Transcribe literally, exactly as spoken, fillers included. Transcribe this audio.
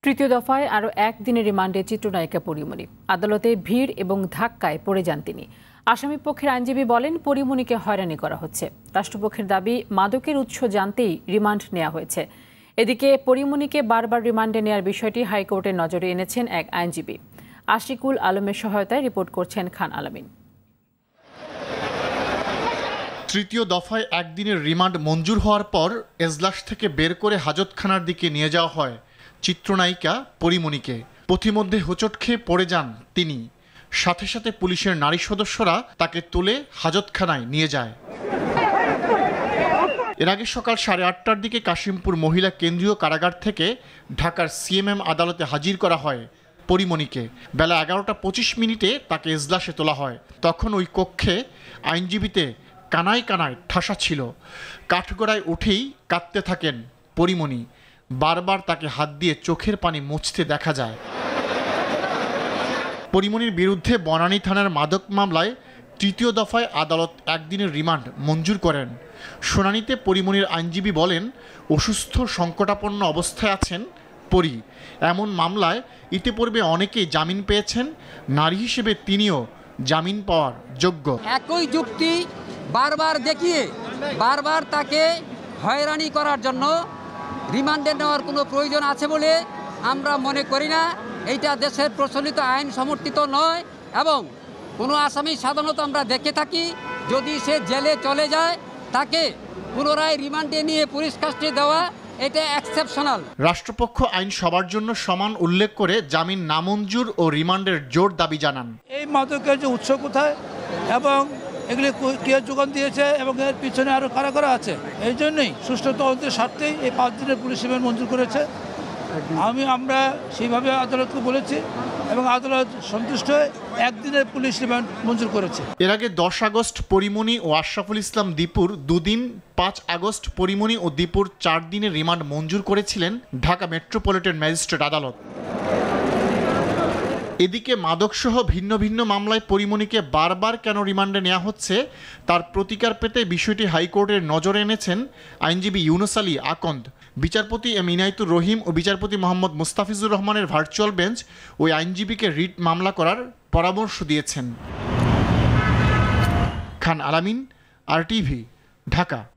তৃতীয় দফায় আরও একদিনের রিমান্ডে চিত্রনায়িকা পরিমণি। আদালতে ভিড় এবং ধাক্কায় পড়ে যান তিনি। আসামি পক্ষের আইনজীবী বলেন, পরিমণিকে হয়রানি করা হচ্ছে। রাষ্ট্রপক্ষের দাবি, মাদকের উৎস জানতেই রিমান্ড নেওয়া হয়েছে। এদিকে পরিমণিকে বারবার রিমান্ডে নেওয়ার বিষয়টি হাইকোর্টের নজরে এনেছেন এক আইনজীবী। আশিকুল আলমের সহায়তায় রিপোর্ট করছেন খান আলামিন। তৃতীয় দফায় একদিনের রিমান্ড মঞ্জুর হওয়ার পর এজলাস থেকে বের করে হাজতখানার দিকে নিয়ে যাওয়া হয় চিত্রনায়িকা পরিমণিকে। পথিমধ্যে হোঁচট খেয়ে পড়ে যান তিনি। সাথে সাথে পুলিশের নারী সদস্যরা তাকে তুলে হাজতখানায় নিয়ে যায়। এর আগে সকাল সাড়ে আটটার দিকে কাশিমপুর মহিলা কেন্দ্রীয় কারাগার থেকে ঢাকার সিএমএম আদালতে হাজির করা হয় পরিমণিকে। বেলা এগারোটা পঁচিশ মিনিটে তাকে এজলাসে তোলা হয়। তখন ওই কক্ষে আইনজীবীতে কানায় কানায় ঠাসা ছিল। কাঠগড়ায় উঠেই কাঁদতে থাকেন পরিমণি। বারবার তাকে হাত দিয়ে চোখের পানি মুছতে দেখা যায়। পরিমণির বিরুদ্ধে বনানী থানার মাদক মামলায় তৃতীয় দফায় আদালত একদিনের রিমান্ড মঞ্জুর করেন। শুনানিতে পরিমণির আইনজীবী বলেন, অসুস্থ সংকটাপন্ন অবস্থায় আছেন পরি। এমন মামলায় ইতিপূর্বে অনেকেই জামিন পেয়েছেন। নারী হিসেবে তিনিও জামিন পাওয়ার যোগ্য। একই যুক্তি বারবার দেখিয়ে বারবার তাকে হয়রানি করার জন্য রিমান্ডে নেওয়ার কোনো প্রয়োজন আছে বলে আমরা মনে করি না। এইটা দেশের প্রচলিত আইন সমর্থিত নয় এবং কোনো আসামি সাধারণত আমরা দেখে থাকি, যদি সে জেলে চলে যায় তাকে পুনরায় রিমান্ডে নিয়ে পুলিশ কাস্টডি দেওয়া, এটা এক্সেপশনাল। রাষ্ট্রপক্ষ আইন সবার জন্য সমান উল্লেখ করে জামিন নামঞ্জুর ও রিমান্ডের জোর দাবি জানান। এই মাদকের যে উৎস কোথায় এবং এগুলি কে যোগান দিয়েছে এবং এর পিছনে আরও কারা কারা আছে, এই জন্যই সুষ্ঠু তদন্তের স্বার্থেই এই পাঁচ দিনের পুলিশ রিমান্ড মঞ্জুর করেছে। আমি আমরা সেইভাবে আদালতকে বলেছি এবং আদালত সন্তুষ্ট হয়ে একদিনের পুলিশ রিমান্ড মঞ্জুর করেছে। এর আগে দশ আগস্ট পরিমণি ও আশরাফুল ইসলাম দীপুর দুদিন, পাঁচ আগস্ট পরিমণি ও দীপুর চার দিনের রিমান্ড মঞ্জুর করেছিলেন ঢাকা মেট্রোপলিটন ম্যাজিস্ট্রেট আদালত। এদিকে মাদকসহ ভিন্ন ভিন্ন মামলায় পরিমণিকে বারবার কেন রিমান্ডে নেওয়া হচ্ছে তার প্রতিকার পেতে বিষয়টি হাইকোর্টের নজরে এনেছেন আইনজীবী ইউনুস আলী আকন্দ। বিচারপতি এম ইনায়েতুর রহিম ও বিচারপতি মোহাম্মদ মুস্তাফিজুর রহমানের ভার্চুয়াল বেঞ্চ ওই আইনজীবীকে রিট মামলা করার পরামর্শ দিয়েছেন। খান আলামিন, আর টিভি, ঢাকা।